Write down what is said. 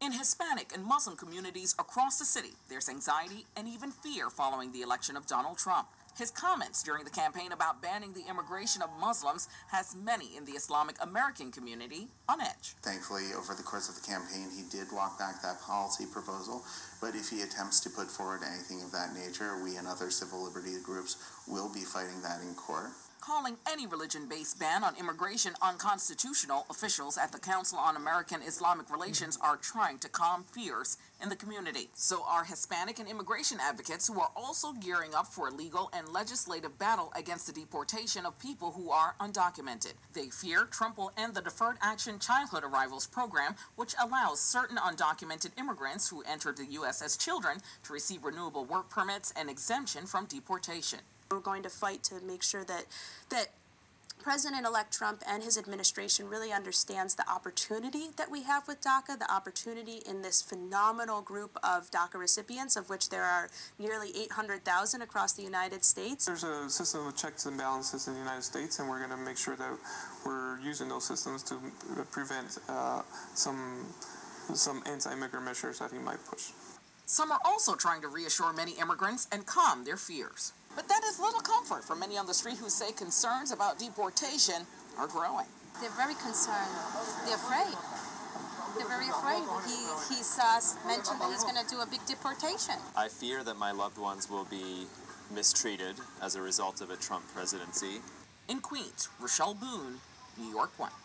In Hispanic and Muslim communities across the city, there's anxiety and even fear following the election of Donald Trump. His comments during the campaign about banning the immigration of Muslims has many in the Islamic American community on edge. Thankfully, over the course of the campaign, he did walk back that policy proposal, but if he attempts to put forward anything of that nature, we and other civil liberty groups will be fighting that in court. Calling any religion-based ban on immigration unconstitutional, officials at the Council on American-Islamic Relations are trying to calm fears in the community. So are Hispanic and immigration advocates who are also gearing up for a legal and legislative battle against the deportation of people who are undocumented. They fear Trump will end the Deferred Action Childhood Arrivals program, which allows certain undocumented immigrants who entered the U.S. as children to receive renewable work permits and exemption from deportation. We're going to fight to make sure that President-elect Trump and his administration really understands the opportunity that we have with DACA, the opportunity in this phenomenal group of DACA recipients, of which there are nearly 800,000 across the United States. There's a system of checks and balances in the United States, and we're going to make sure that we're using those systems to prevent some anti-immigrant measures that he might push. Some are also trying to reassure many immigrants and calm their fears. But that is little comfort for many on the street who say concerns about deportation are growing. They're very concerned. They're afraid. They're very afraid. He's mentioned that he's going to do a big deportation. I fear that my loved ones will be mistreated as a result of a Trump presidency. In Queens, Rochelle Boone, New York 1.